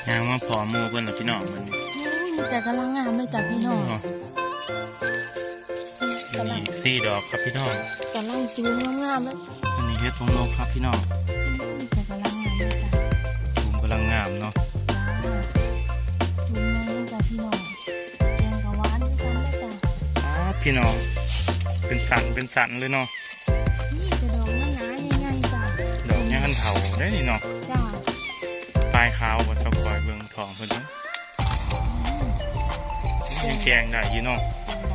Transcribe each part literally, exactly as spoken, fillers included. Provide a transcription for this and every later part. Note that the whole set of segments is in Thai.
ยางมาพอโมเพิ่นหรอพี่น้องมันนี่แต่กำลังงามเลยจ้ะพี่น้องอันนี้สี่ดอกครับพี่น้องกำลังจูมงามๆเลยอันนี้เฮ็ดทงนกครับพี่น้องแต่กำลังงามเลยจ้ะจูมกำลังงามเนาะจูมเลยจ้ะพี่น้องแกงกะหวานด้วยกันเลยจ้ะอ๋อพี่น้องเป็นสันเป็นสันเลยเนาะนี่จะดอกมันหนาใหญ่ๆจ้ะดอกนี้ขันเถาได้นี่เนาะจ้ะปลายขาวบนเจ้าคอยเบิ่งทองเพิ่นนะยังแกงได้ยี่เนาะ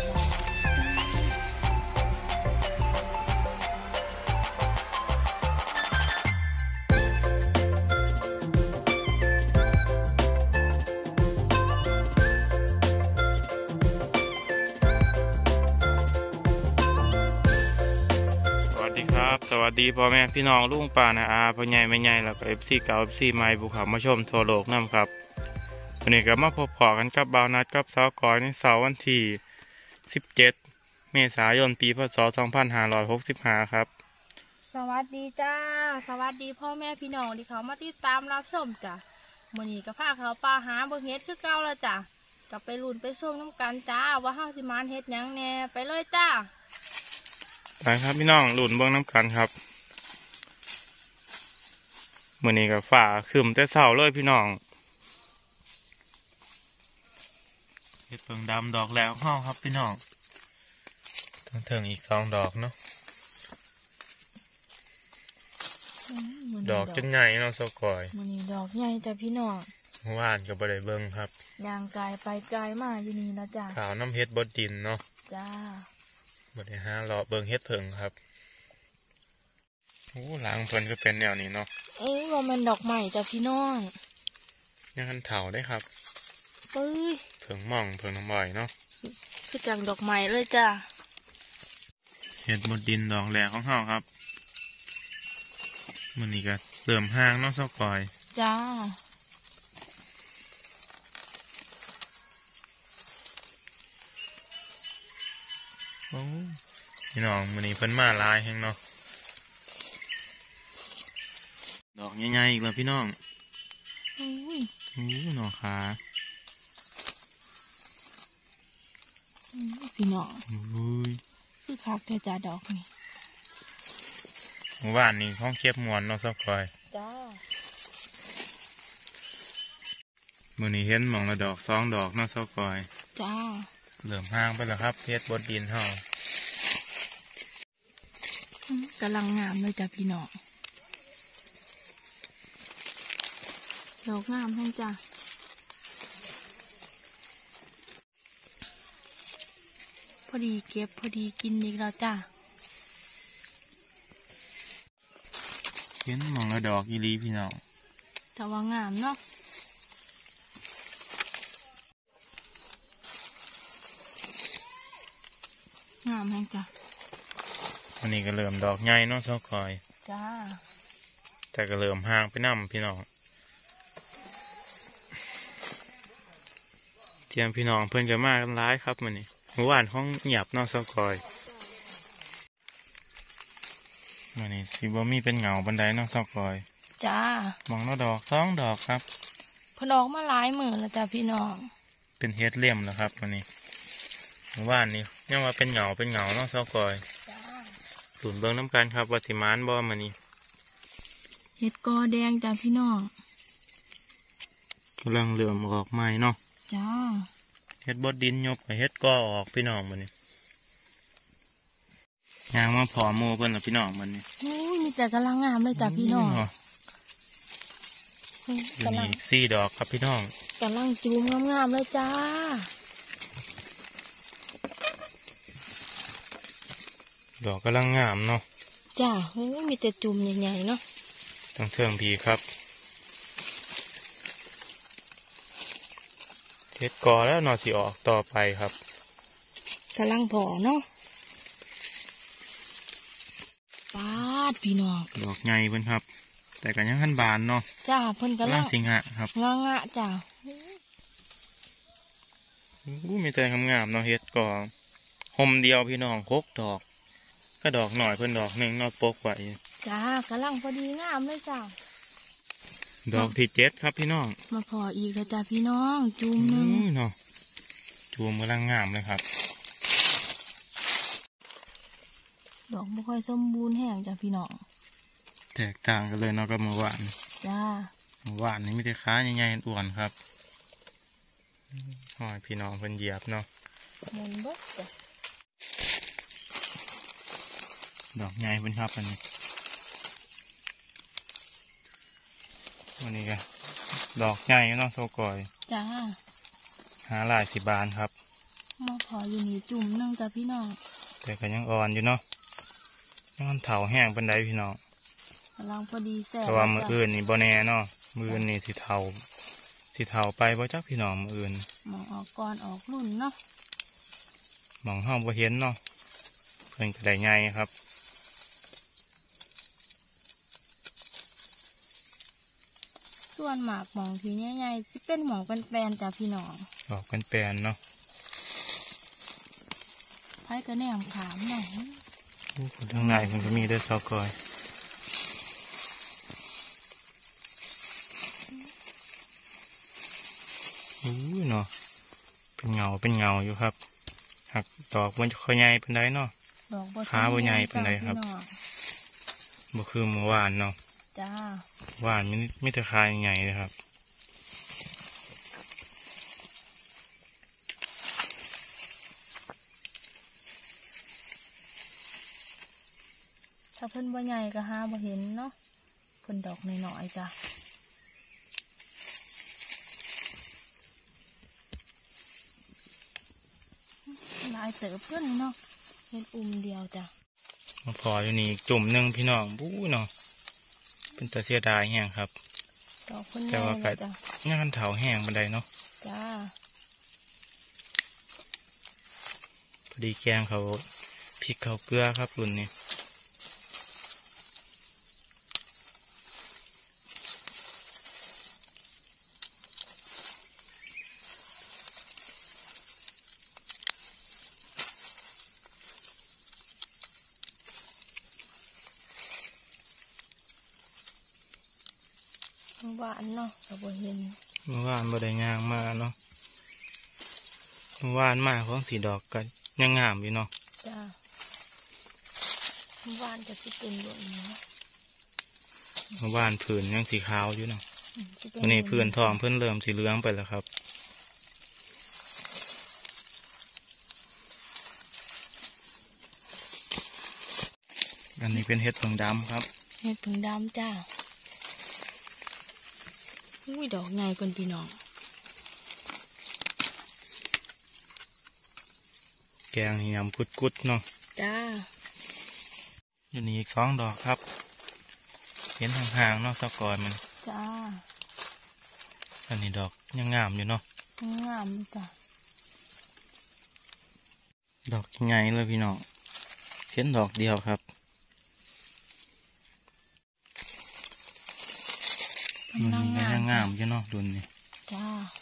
สวัสดีพ่อแม่พี่น้องลุงป่านะอาพ่อใหญ่แม่ใหญ่แล้วก็เอฟซีเก่าเอฟซีใหม่บุกเขามาชมทั่วโลกนั่นครับวันนี้ก็มาพบพอกันกับบาวนัดกับสาวกอยในเสาร์วันที่สิบเจ็ดเมษายนปีพศสองพันห้าร้อยหกสิบห้าครับสวัสดีจ้าสวัสดีพ่อแม่พี่น้องที่เขามาติดตามรับชมจ้ะวันนี้ก็พาเขาป่าหาเบอร์เฮ็ดคือเก่าแล้วจ้ะกลับไปลุ้นไปส้มน้ำกันจ้าว่าห้าสิมานเฮ็ดยังแน่ไปเลยจ้าไปครับพี่น้องหลุนเบื้องน้ำกันครับมื่อนี้กับฝ่าขึ้นแต่เสาเลยพี่น้องเห็ดเปิงดำดอกแล้วห้องครับพี่น้องต้องเถิงอีกสองดอกเนาะดอกจนใหญ่เนาะโซกอยมื่อนี้ดอกใหญ่แต่พี่น้องหวานกับบะไดเบิ้งครับยางกายไปไกลมากอยู่นี่นะจ้าขาวน้ำเห็ดบดดินเนาะจ้าบดฮะรอเบิ้งเฮ็ดเถิงครับโอ้หลังเพิ่นก็เป็นแนวนี้เนาะเอ้ยว่ามันดอกใหม่จ้ะพี่น้องยังคันเถาได้ครับเอ้ยเผิงม่องเผิงน้ำบ่อยเนาะคือจังดอกใหม่เลยจ้าเฮ็ดบดดินดอกแหลกของเฮาครับมันนี่ก็เริ่มห่างเนาะเซากอยจ้าโอ้พี่น้องมันนี่เพิ่นมาลายแห้งเนาะดอกใหญ่ๆอีกแล้วพี่น้องโอ้ยโอ้หนอขาพี่น้องโอ้ยคือคักแต่จ่าดอกนี่หมู่บ้านนี่ห้องเก็บมวนเนาะสักคอยจ้ามื้อนี้เห็นหม่องละดอกสองดอกเนาะสักคอยจ้าเริ่มห่างไปแล้วครับเพชรบดดินเฮากำลังงามเลยจ้ะพี่น้องดอกงามทั้งจ้ะพอดีเก็บพอดีกินอีกแล้วจ้ะเห็นหม่องละดอกอีลีพี่น้องแต่ว่างามเนาะงามแห้งจ้ะวันนี้ก็เริ่มดอกใหญ่เนาะเซาคอยจ้าแต่ก็เริ่มห่างไปน้ำพี่น้องเทียมพี่น้องเพื่อนจะมากันร้ายครับมันนี่หมู่บ้านห้องหยับเนาะเซาคอยมันนี่สิบ่มีเป็นเงาบันไดเนาะเซาคอยจ้ามองละดอกสองดอกครับพอดอกมาหลายมือแล้วจ้ะพี่น้องเป็นเฮ็ดเลี่ยมแล้วครับมันนี่หมู่บ้านนี้ยังว่าเป็นเงาเป็นเงาเนาะเซาคอยศูนย์เบิ้งน้ำกันครับวัติมานบ่มานี่เห็ดกอแดงจ้าพี่น้องกำลังเหลื่อมออกใหม่เนาะจ้าเห็ดบดดินยบกับเห็ดกอออกพี่น้องมานี่ยางมาพอโมเพิ่นหรอพี่น้องมันนี่โอ้ยมีแต่กำลังงามเลยจ้าพี่น้องกำลังสี่ดอกครับพี่น้องกำลังจูมงามๆเลยจ้าดอกกำลังงามเนาะจ้าเฮ้ยมีแต่จุ่มใหญ่ๆเนาะต้องเทิงดีครับเฮ็ดกอแล้วนอสิออกต่อไปครับกำลังพอเนาะปาดพี่น้องดอกใหญ่เพิ่นครับแต่ก็ยังขั้นบานเนาะจ้าเพิ่นกำลังสิงหะครับงางะจ้าอู้มีแต่งามๆเนาะเฮ็ดกอห่มเดียวพี่น้องหกดอกก็ดอกหน่อยเพิ่นดอกหนึ่งนอกปกไว้จ้ากำลังพอดีงามเลยจ้าดอกที่เจ็ดครับพี่น้องมาพออีกแล้วจ้าพี่น้องจูมหนึ่งเนาะจูมกำลังงามเลยครับดอกไม่ค่อยสมบูรณ์แห้งจ้าพี่น้องแตกต่างกันเลยเนาะกับเมื่อวานจ้าเมื่อวานนี้ไม่ได้ค้าใหญ่ๆอ้วนครับหอยพี่น้องเพิ่นเหยียบเนาะมุนบดจ้ะดอกใหญ่เพิ่นครับอันนี้วันนี้ก็ดอกใหญ่เนาะโซกอยจ้าหาหลายสิบบานครับมาพออยู่นี่จุ่มนึงจ้าพี่น้องแต่ก็ยังอ่อนอยู่เนาะยังเถาแห้งเป็นไดพี่น้องกำลังพอดีแซ่บแต่ว่ามืออื่นนี่บ่แน่เนาะมืออื่นนี่สิเถาสิเถาไปบ่จักพี่น้องมืออื่นมองออกก่อนออกรุ่นเนาะมองห้องบ่เห็นเนาะเพิ่นก็ได้ใหญ่ครับส่วนหมากหมองทีใหญ่ๆสิเป็นหมองเป็นแปลนจ้าพี่น้องออกเป็นแปลนเนาะไผ่กระแหนมขามหน่อยทางไหนมันก็มีด้วยซอกอยอู้เนาะเป็นเงาเป็นเงาอยู่ครับหักดอกมันค่อยใหญ่เป็นไดเนาะขาบ่ใหญ่เป็นไดครับบ่คือเมื่อวานเนาะจ้าหวานไม่ไม่แต่ขาใหญ่เลยครับถ้าเพิ่นบ่ใหญ่ก็หาบ่เห็นเนาะเพิ่นดอกน้อยๆจ้ะลายเต๋อเพิ่นเนาะเห็นอุ่มเดียวจ้ะมาพออยู่นี่จุ่มหนึ่งพี่น้องบู๊เนาะเป็นตะเสียดายแห้งครับดอกเพิ่นใหญ่เลยจ้ะงานเถาแห้งบันไดเนาะจ้าพอดีแกงเขาพริกเขาเกลือครับรุ่นนี้หวานเนาะเราบ่เห็นเมื่อวานบ่ได้งามมาเนาะเมื่อวานมาของสีดอกกันยังงามอยู่เนาะจ้าเมื่อวานจะสิเป็นแบบนี้เมื่อวานผื่นยังสีขาวอยู่เนาะวันนี้ผื่นทองเพิ่นเริ่มสีเหลืองไปแล้วครับอันนี้เป็นเห็ดผึ่งดำครับเห็ดผึ่งดำจ้าอุ้ยดอกใหญ่เป็นพี่น้องแกงยำกุดกุดเนาะจ้าอยู่นี่อีกสองดอกครับเห็นห่างๆเนาะสะกอยมันจ้าอันนี้ดอกยังงามอยู่เนาะงามจ้าดอกใหญ่เลยพี่น้องเห็นดอกเดียวครับมันยังงามอยู่เนาะดุนนี่จ้า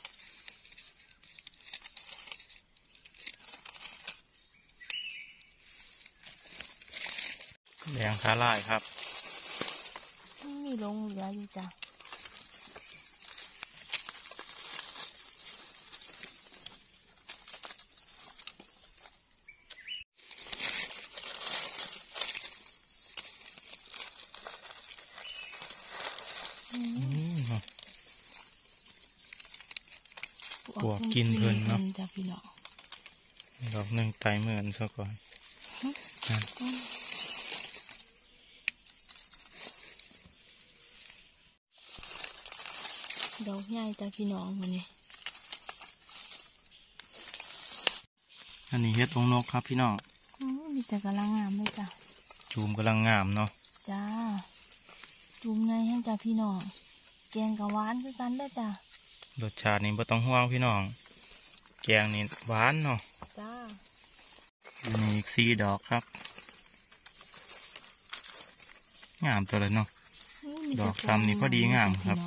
แดงขาลายครับมีลงเหลืออยู่จ้าปวกกินเพลินเนาะดอกหนึ่งไตเหมือนซะก่อนดอกใหญ่จ้าพี่น้องมันนี่อันนี้เฮ็ดองนกครับพี่น้องมีแต่กำลังงามเลยจ้ะจูมกำลังงามเนาะจ้าจูมไงให้จ้าพี่น้องแกงกับหวานคือกันได้จ้ารสชาตินี่บ่ต้องห่วงพี่น้องแกงนี่หวานเนาะจ้ามีอีกสี่ดอกครับงามตัวเลยเนาะดอกซ้ำนี่พอดีงามครับ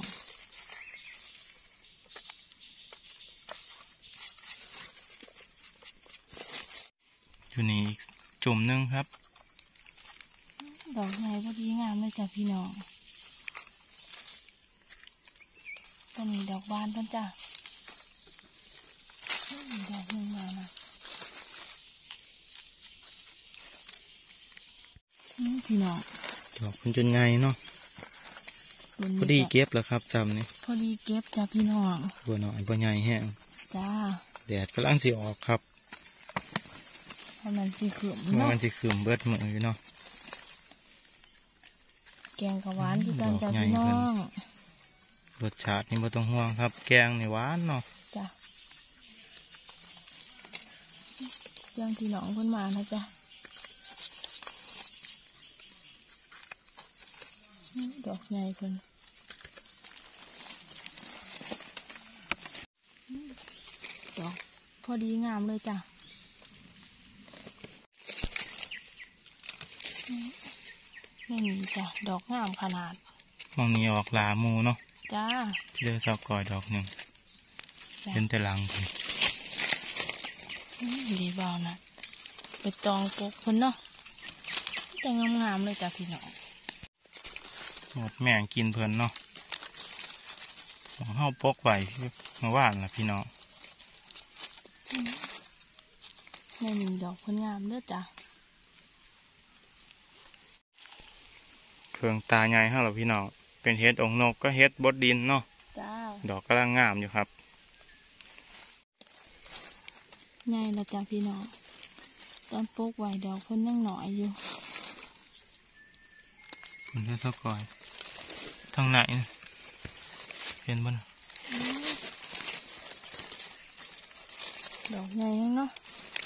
อยู่นี่จุ่มนึงครับดอกใหญ่พอดีงามเลยจ้ะพี่น้องต้นนี้ดอกบานเพิ่นจ้ะอืมดอกหนึงมานะอืมพี่น้องดอกมันจนไงเนาะต้นพนี้อดีก็เก็บแล้วครับจำนี่พอดีเก็บจ้ะพี่น้องบัวหน่อยบัวใหญ่แห้งจ้าแดดกำลังสิออกครับเพราะมันสีขืมเมื่อเนาะมันสิคืมเบิดมืออยู่เนาะแกงกะหวานคือกันดอกจ้ะใหญ่พี่น้อเพิ่นงรสชาตินี่บ่ต้องห่วงครับ แกงนี่หวานเนาะจ้ะยังพี่น้องเพิ่นมานะจ๊ะอืมดอกใหญ่เพิ่นอืมดอกพอดีงามเลยจ้ะอืมนี่นี่จ้ะดอกงามขนาดมองนี้ออกหลาหมูเนาะจ้าเดือเสากอยดอกหนึ่งจ้ะเป็นแต่หลังเพิ่นอืมดีเบานะไปตองปกเพิ่นเนาะแต่งามๆเลยจ้ะพี่น้องหมดแม่งกินเพิ่นเนาะของเฮาปกไว้เมื่อวานล่ะพี่น้องในหนึ่งดอกเพิ่นงามเด้อจ้ะเครื่องตาใหญ่เฮาล่ะพี่น้องเป็นเฮ็ดองนกก็เฮ็ดบดดินเนาะจ้าดอกกำลังงามอยู่ครับใหญ่ละจ้ะพี่น้องตอนปลูกไว้ดอกเพิ่นยังหน่อยอยู่คุณเดือเสากอยทางไหนน่ะเห็นบ่นะอืมดอกใหญ่ยังเนาะ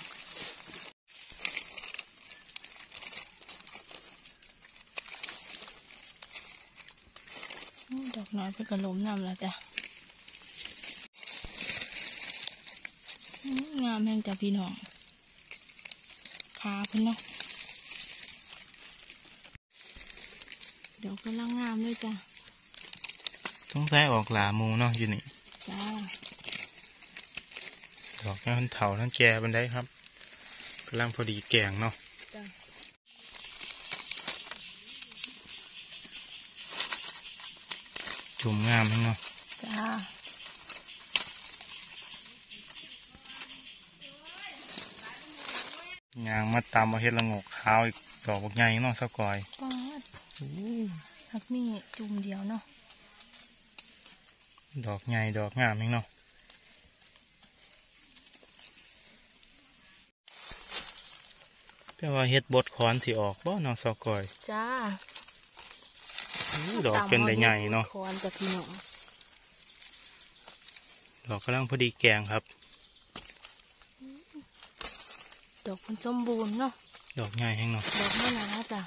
อืมดอกน้อยเพิ่นก็ล้มน้ำแล้วจ้ะอืมงามแห่งจ้ะพี่น้องขาเพิ่นเนาะดอกกำลังงามเลยจ้ะต้องใส่ออกหลาหมูเนาะอยู่นี่จ้าดอกนี้มันเถาทั้งแก่บันไดครับกำลังพอดีแกงเนาะจ้าจุ่มงามให้เนาะจ้ายางมาตามมาเฮ็ดละงกขาวอีกดอกบักใหญ่เนาะเสากอยปาดหักมีจุ่มเดียวเนาะดอกใหญ่ดอกงามให้เนาะแต่ว่าเฮ็ดบดคอนสิออกบ่เนาะเสากอยจ้าอู้ดอกเป็นได้ใหญ่เนาะคอนกับพี่น้องดอกกำลังพอดีแกงครับดอกมันสมบูรณ์เนาะดอกใหญ่ให้เนาะดอกไม่หนาจ้ะ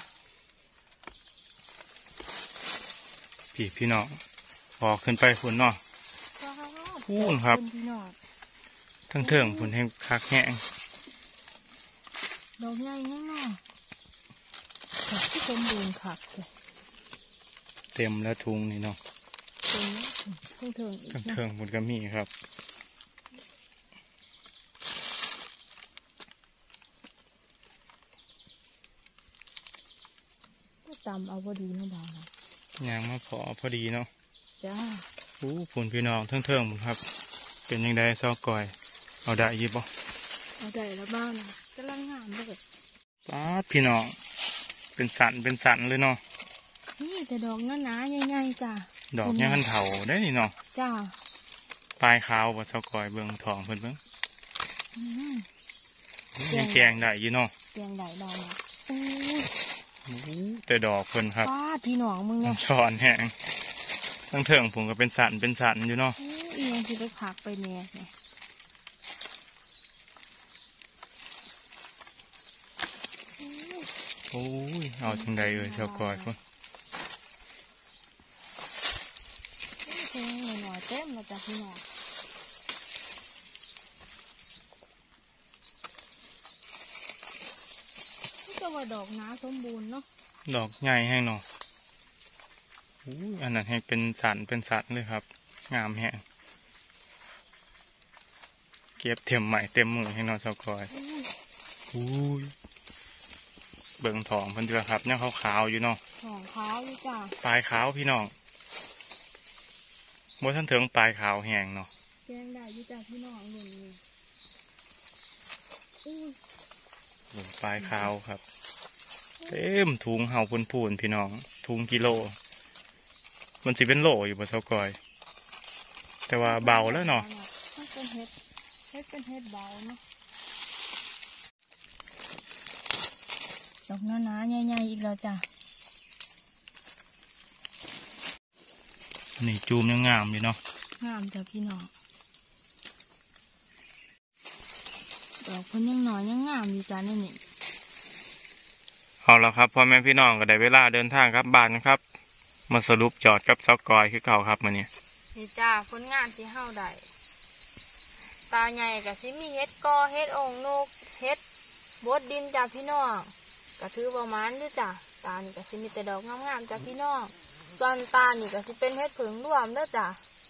พี่พี่น้องออกขึ้นไปฝุ่นเนาะ พูนครับขอณพี่น้องทั้งเทิงฝุ่นให้คักแห้งดอกใหญ่แน่นอนดอกที่สมบูรณ์คักเลยเต็มแล้วทุงนี่เนาะเป็นเพิ่งเถิงอีกทั้งนะเทิงฝุ่นก็มีครับก็ตำเอาพอดีเนาะบางนะยางมาพอพอดีเนาะจ้าอู้ฝุ่นพี่น้องทั้งเทิงฝุ่นครับ เป็นยังไงเสากอย เอาได้อยิบบ่เอาได้แล้วบ้างนะกำลังงามเลยป๊าดพี่น้องเป็นสันเป็นสันเลยเนาะนี่แต่ดอกหนาๆใหญ่ๆจ้ะดอกยังหันเถาได้นี่เนาะจ้าปลายขาวบ่เสากอยเบิ่งทองเพิ่นเบิ่งอืมยังแกงได้อยู่เนาะแกงได้บ้างนะอู้ยอู้แต่ดอกเพิ่นครับป้าดพี่น้องมึงเนี่ยช้อนแห้งทั้งเทิงผมก็เป็นสันเป็นสันอยู่เนาะอู้ยอีหยังที่ไปผักไปเนี่ยเนี่ยอู้ยโอ้ยเอาจังใดเอ่ยเสากอยพุ่นเพลงหน่อยๆเต็มแล้วจ้ะพี่น้องนี่ก็ว่าดอกน้าสมบูรณ์เนาะดอกใหญ่แห้งเนาะอู้ยอันนั้นให้เป็นสันเป็นสันเลยครับ งามแห้งเก็บเต็มใหม่เต็มมือให้เนาะเสากอยอู้ยอู้ยเบิ่งทองเพิ่นเดือครับเนี่ยขาวๆอยู่เนาะของขาวเลยจ้ะปลายขาวพี่น้องบ่ทันถึงปลายขาวแห้งเนาะแกงได้อยู่จ้าพี่น้องหนึ่งนี่อุ้ยโอ้ปลายขาวครับเต็มถุงเห่าพูนๆพี่น้องถุงกิโลมันสิเป็นโลอยู่บ่เท่ากอยแต่ว่าเบาแล้วเนาะมันเป็นเฮ็ดเฮ็ดเป็นเฮ็ดเบาเนาะดอกหนาๆใหญ่ๆอีกแล้วจ้ะนี่จูมยังงามอยู่เนาะงามจ้ะพี่น้องดอกเพิ่นยังหน่อยยังงามอยู่จ้ะนี่นี่เอาละครับพ่อแม่พี่น้องก็ได้เวลาเดินทางครับบ้านนะครับมาสรุปจอดกับเสากอยคือเก่าครับมื้อนี้นี่จ้าผลงานที่เฮาได้ตาใหญ่กับสิมีเฮ็ดกอเฮ็ดองนกเฮ็ดบดดินจ้าพี่น้องก็ถือประมาณด้วยจ้าตานี่ก็สิมีแต่ดอกงามๆจ้าพี่น้องส่วนตานี่ก็สิเป็นเฮ็ดผึ่งรวมเด้อจ้า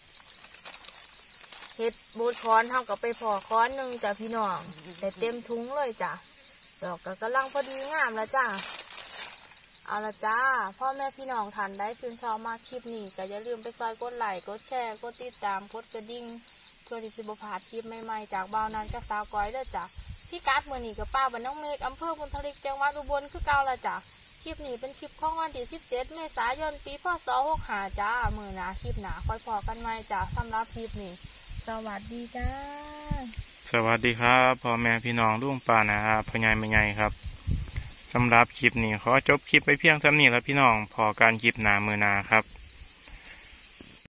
เฮ็ดบดค้อนเฮาก็ไปพอค้อนหนึ่งจ้าพี่น้องแต่เต็มถุงเลยจ้าดอกก็กำลังพอดีงามแล้วจ้าเอาละจ้าพ่อแม่พี่น้องท่านได้ชื่นชอบมาคลิปนี้ก็อย่าลืมไปซอยกดไลค์กดแชร์กดติดตามกดกระดิ่งเพื่อที่จะบ่พลาดคลิปใหม่ๆจากบ่าวนั้นกับสาวก้อยเด้อจ้าพี่กัดมื้อนี้กับป้าบ้านน้องเมฆอำเภอบุญทลิกจังหวัดอุบลคือเก่าละจ้าคลิปนี้เป็นคลิปของวันที่สิบเจ็ดเมษายนปีพศหกห้าจ้ามื้อหน้าคลิปหน้าค่อยพอกันใหม่จ้าสำหรับคลิปนี้สวัสดีจ้าสวัสดีครับพ่อแม่พี่น้องลุงป้านะครับพ่อใหญ่แม่ใหญ่ครับสำหรับคลิปนี้ขอจบคลิปไปเพียงเท่านี้แล้วพี่น้องพอการคลิปหน้ามื้อหน้าครับ